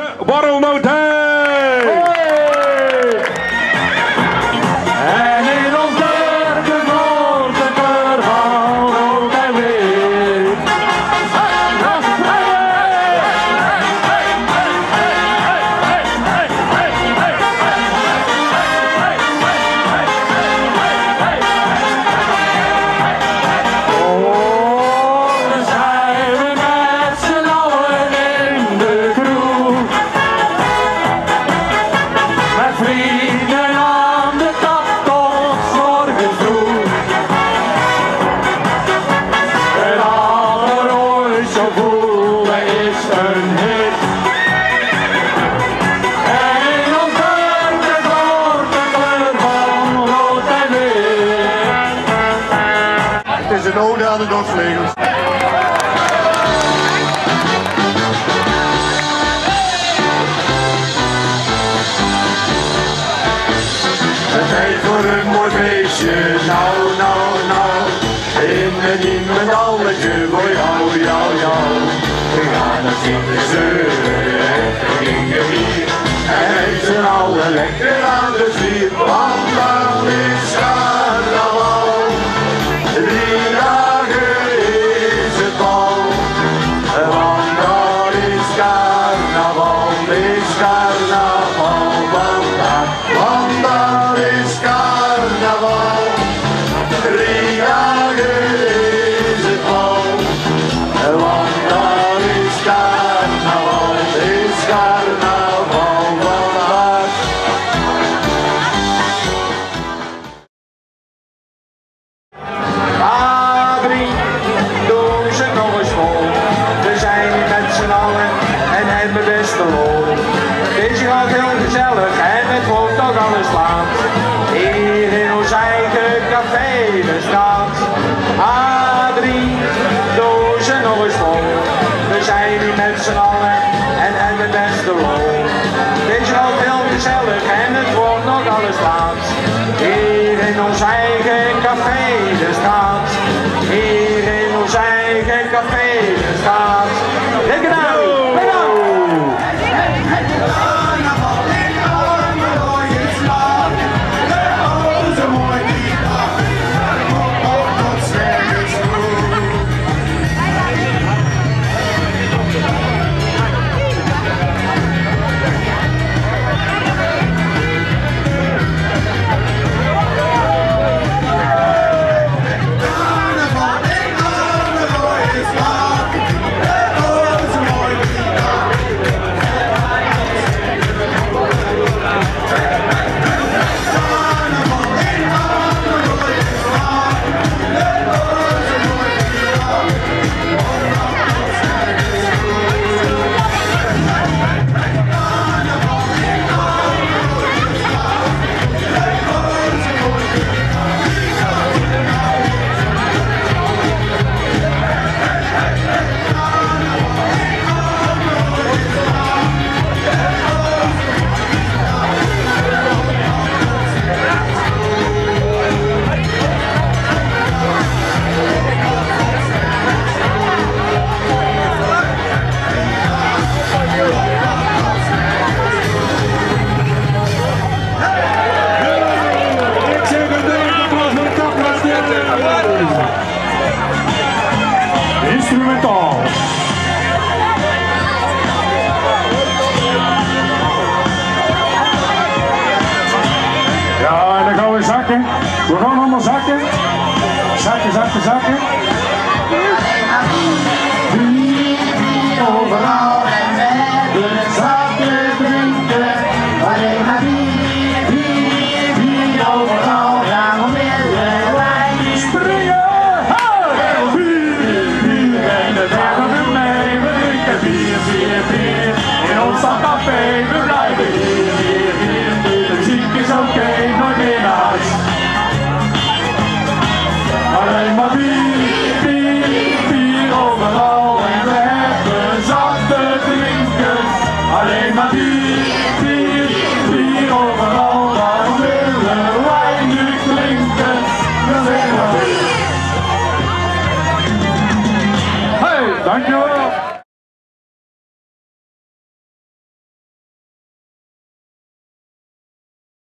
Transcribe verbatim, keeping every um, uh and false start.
de borrelnoot. Hey! En in ons dorp de grote kleur van rood en wit. Oh, dan zijn we met z'n allen in de kroeg. Met vrienden aan de tap tot 's morgens vroeg. Het alleroorst zo voelen is een hit. En in ons dorp de grote kleur van rood en wit. Het is een ode aan de dorpslegers. Het tijd voor een mooi feestje, nou, nou, nou. In het ding met alletje voor jou, jou, jou. We gaan naar Sint-Zeuren en we gingen hier. En met z'n allen lekker aan de zwier, want dan is carnaval. Drie dagen is het bal, want dan is carnaval, is carnaval vandaag. Want dan is carnaval, drie dagen is het bal, want dan is carnaval, is carnaval vandaag. Adrie, doe ze nog eens vol. We zijn hier met z'n allen en hebben best beloond. Het is hier al heel gezellig en het wordt ook alles laat. Hier in ons eigen café de straat. Adrie, doe ze nog eens vol. We zijn hier met z'n allen en hebben best beloond. Het is hier al heel gezellig en het wordt nog alles laat. Hier in ons eigen café de straat. Hier in ons eigen café de straat. Lekker nou, lekker nou. Instrumentaal. Ja, en dan gaan we zakken. We gaan allemaal zakken. Zakken, zakken, zakken. Overal en we hebben zakken drinken. Alleen maar bier, bier, bier overal. Daarom willen wij springen. In ons café, we blijven hier, hier, hier. De muziek is oké, nooit meer naar huis. Alleen maar bier, bier, bier overal. En we hebben zat te drinken. Alleen maar bier, bier, bier overal. Daarom willen wij nu klinken. We willen bier. Hey, dankjewel.